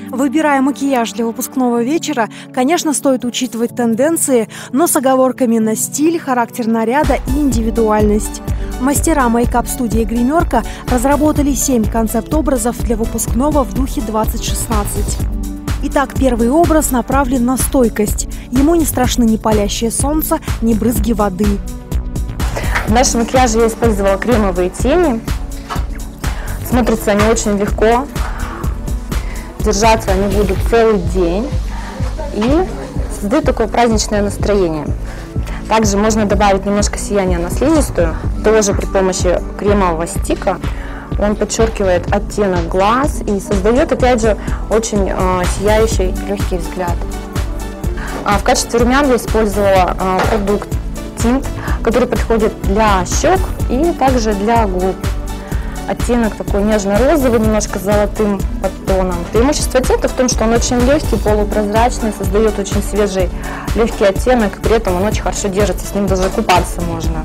Выбирая макияж для выпускного вечера, конечно, стоит учитывать тенденции, но с оговорками на стиль, характер наряда и индивидуальность. Мастера мейкап-студии «Гримерка» разработали 7 концепт-образов для выпускного в духе 2016. Итак, первый образ направлен на стойкость. Ему не страшны ни палящее солнце, ни брызги воды. В нашем макияже я использовала кремовые тени. Смотрятся они очень легко. Держаться они будут целый день и создают такое праздничное настроение. Также можно добавить немножко сияния на слизистую, тоже при помощи кремового стика. Он подчеркивает оттенок глаз и создает, опять же, очень сияющий легкий взгляд. В качестве румян я использовала продукт тинт, который подходит для щек и также для губ. Оттенок такой нежно-розовый, немножко с золотым подтоном. Преимущество тинта в том, что он очень легкий, полупрозрачный, создает очень свежий легкий оттенок, и при этом он очень хорошо держится, с ним даже купаться можно.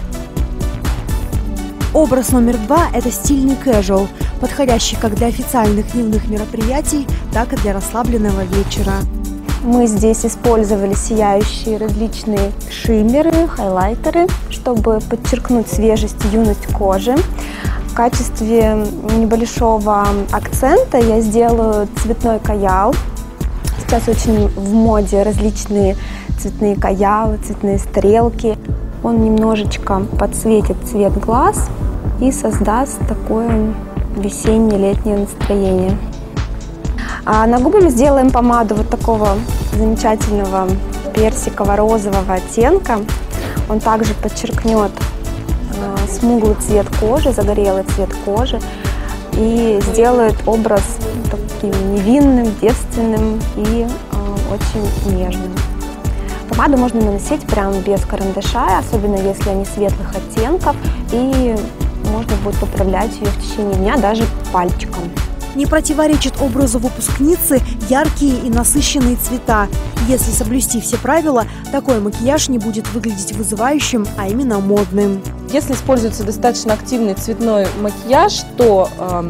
Образ номер 2 – это стильный casual, подходящий как для официальных дневных мероприятий, так и для расслабленного вечера. Мы здесь использовали сияющие различные шиммеры, хайлайтеры, чтобы подчеркнуть свежесть и юность кожи. В качестве небольшого акцента я сделаю цветной каял. Сейчас очень в моде различные цветные каялы, цветные стрелки. Он немножечко подсветит цвет глаз и создаст такое весенне-летнее настроение. А на губы мы сделаем помаду вот такого замечательного персиково-розового оттенка. Он также подчеркнет смуглый цвет кожи, загорелый цвет кожи и сделает образ таким невинным, девственным и очень нежным. Помаду можно наносить прямо без карандаша, особенно если они светлых оттенков, и можно будет поправлять ее в течение дня даже пальчиком. Не противоречит образу выпускницы яркие и насыщенные цвета. Если соблюсти все правила, такой макияж не будет выглядеть вызывающим, а именно модным. Если используется достаточно активный цветной макияж, то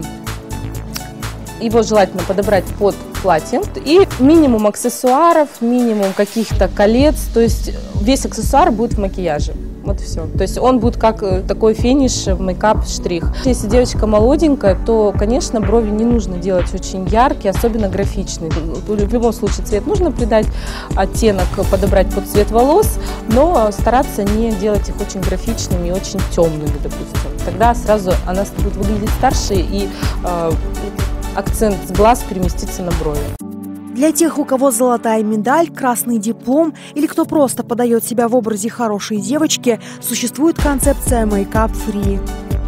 его желательно подобрать под платье. И минимум аксессуаров, минимум каких-то колец, то есть весь аксессуар будет в макияже. Вот все. То есть он будет как такой финиш, мейкап-штрих. Если девочка молоденькая, то, конечно, брови не нужно делать очень яркие, особенно графичные. В любом случае цвет нужно придать, оттенок подобрать под цвет волос, но стараться не делать их очень графичными и очень темными, допустим. Тогда сразу она будет выглядеть старше и акцент с глаз переместится на брови. Для тех, у кого золотая медаль, красный диплом или кто просто подает себя в образе хорошей девочки, существует концепция мейкап-фри.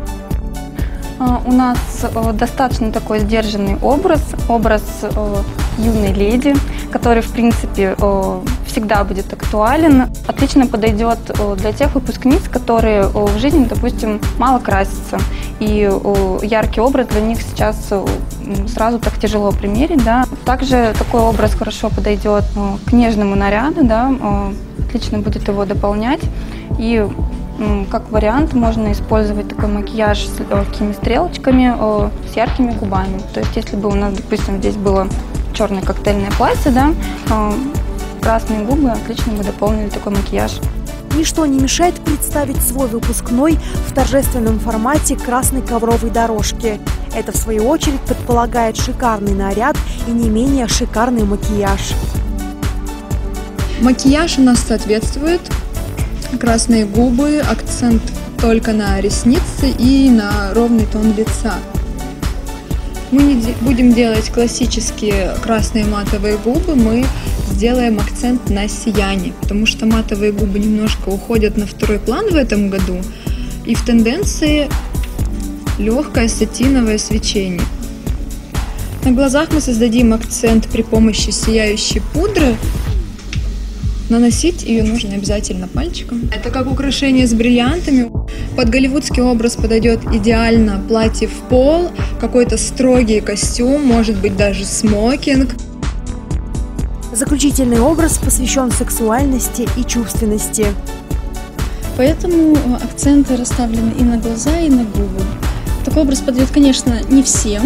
У нас достаточно такой сдержанный образ юной леди, который, в принципе, всегда будет актуален. Отлично подойдет для тех выпускниц, которые в жизни, допустим, мало красятся. И яркий образ для них сейчас сразу так тяжело примерить. Да. Также такой образ хорошо подойдет к нежному наряду, да, отлично будет его дополнять. И как вариант можно использовать такой макияж с легкими стрелочками, с яркими губами. То есть если бы у нас, допустим, здесь было черное коктейльное платье, да, красные губы отлично бы дополнили такой макияж. Ничто не мешает представить свой выпускной в торжественном формате красной ковровой дорожки. Это, в свою очередь, предполагает шикарный наряд и не менее шикарный макияж. Макияж у нас соответствует. Красные губы, акцент только на ресницы и на ровный тон лица. Мы не будем делать классические красные матовые губы, мы сделаем акцент на сияние, потому что матовые губы немножко уходят на второй план в этом году, и в тенденции легкое сатиновое свечение. На глазах мы создадим акцент при помощи сияющей пудры. Наносить ее нужно обязательно пальчиком. Это как украшение с бриллиантами. Под голливудский образ подойдет идеально платье в пол, какой-то строгий костюм, может быть даже смокинг. Заключительный образ посвящен сексуальности и чувственности. Поэтому акценты расставлены и на глаза, и на губы. Такой образ подойдет, конечно, не всем.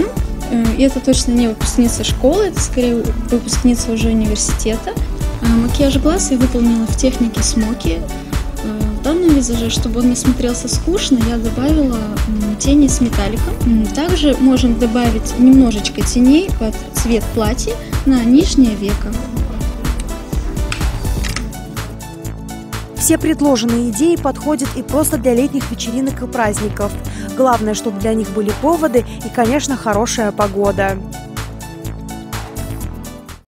И это точно не выпускница школы, это скорее выпускница уже университета. Макияж глаз я выполнила в технике смоки. В данном визаже, чтобы он не смотрелся скучно, я добавила тени с металликом. Также можем добавить немножечко теней под цвет платья на нижнее веко. Все предложенные идеи подходят и просто для летних вечеринок и праздников. Главное, чтобы для них были поводы и, конечно, хорошая погода.